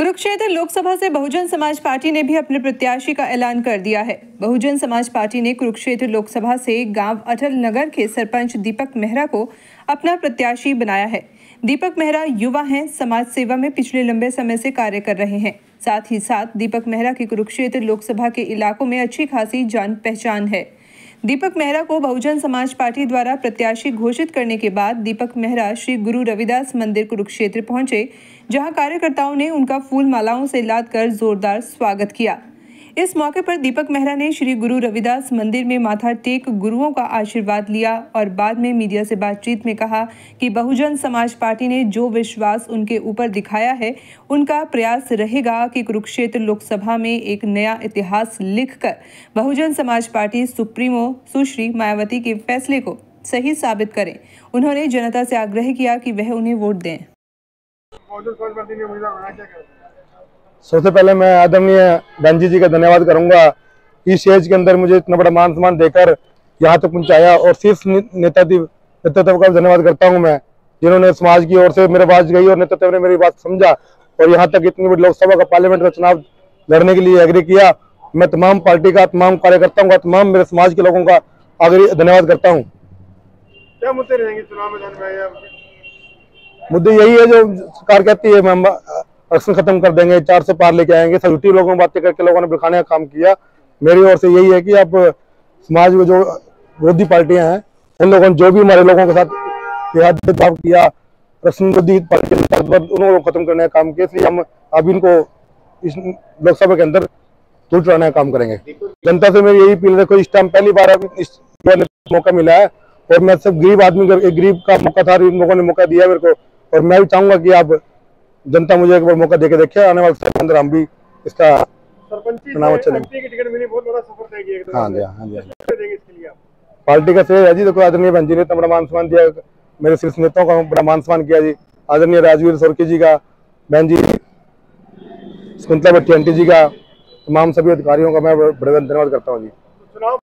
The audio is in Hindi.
कुरुक्षेत्र लोकसभा से बहुजन समाज पार्टी ने भी अपने प्रत्याशी का ऐलान कर दिया है। बहुजन समाज पार्टी ने कुरुक्षेत्र लोकसभा से गांव अटल नगर के सरपंच दीपक मेहरा को अपना प्रत्याशी बनाया है। दीपक मेहरा युवा हैं, समाज सेवा में पिछले लंबे समय से कार्य कर रहे हैं। साथ ही साथ दीपक मेहरा की कुरुक्षेत्र लोकसभा के इलाकों में अच्छी खासी जान पहचान है। दीपक मेहरा को बहुजन समाज पार्टी द्वारा प्रत्याशी घोषित करने के बाद दीपक मेहरा श्री गुरु रविदास मंदिर कुरुक्षेत्र पहुंचे, जहां कार्यकर्ताओं ने उनका फूल मालाओं से लादकर जोरदार स्वागत किया। इस मौके पर दीपक मेहरा ने श्री गुरु रविदास मंदिर में माथा टेक गुरुओं का आशीर्वाद लिया और बाद में मीडिया से बातचीत में कहा कि बहुजन समाज पार्टी ने जो विश्वास उनके ऊपर दिखाया है, उनका प्रयास रहेगा कि कुरुक्षेत्र लोकसभा में एक नया इतिहास लिखकर बहुजन समाज पार्टी सुप्रीमो सुश्री मायावती के फैसले को सही साबित करें। उन्होंने जनता से आग्रह किया कि वह उन्हें वोट दें। सबसे पहले मैं आदरणीय गांधी जी का धन्यवाद करूंगा। इस एज के अंदर मुझे इतना बड़ा मान सम्मान देकर यहाँ तक पहुंचाया, और शीर्ष नेतृत्व का धन्यवाद करता हूं मैं, जिन्होंने समाज की ओर से मेरे बात गई और नेतृत्व ने मेरी बात समझा और यहाँ तक इतनी बड़ी लोकसभा का पार्लियामेंट का चुनाव लड़ने के लिए एग्री किया। मैं तमाम पार्टी का, तमाम कार्यकर्ताओं का, तमाम मेरे समाज के लोगों का धन्यवाद करता हूँ। क्या मुद्दे रहेंगे चुनाव में? मुद्दे यही है जो सरकार कहती है, आरक्षण खत्म कर देंगे, 400 पार लेके आएंगे। सब लोगों में बातें करके लोगों ने बिखाने का काम किया। मेरी ओर से यही है कि आप समाज में जो विरोधी पार्टियां हैं, उन लोगों ने जो भी हमारे लोगों के साथ भेदभाव किया, आरक्षण विरोधी पार्टी उनको खत्म करने का काम किया, इसलिए हम अब इनको इस लोकसभा के अंदर दूर चढ़ाने का काम करेंगे। जनता से मेरी यही अपील है, कोई इस टाइम पहली बार इस मौका मिला है और मैं सब गरीब आदमी, गरीब का मौका था, इन लोगों ने मौका दिया मेरे को, और मैं भी चाहूंगा कि आप जनता मुझे एक बार मौका देके देखे। आने वाले समय के अंदर हम भी इसका चुनाव चलेंगे। हाँ जी। पार्टी का श्रेय है जी, देखो आदरणीय बहन जी ने इतना बड़ा मान सम्मान दिया, मेरे शीर्ष नेताओं का बड़ा मान सम्मान किया जी। आदरणीय राजवीर सोरकी जी का, बहन जी शकुंतला भट्टी आंटी जी का, तमाम सभी अधिकारियों का मैं बड़ा धन्यवाद करता हूँ जी।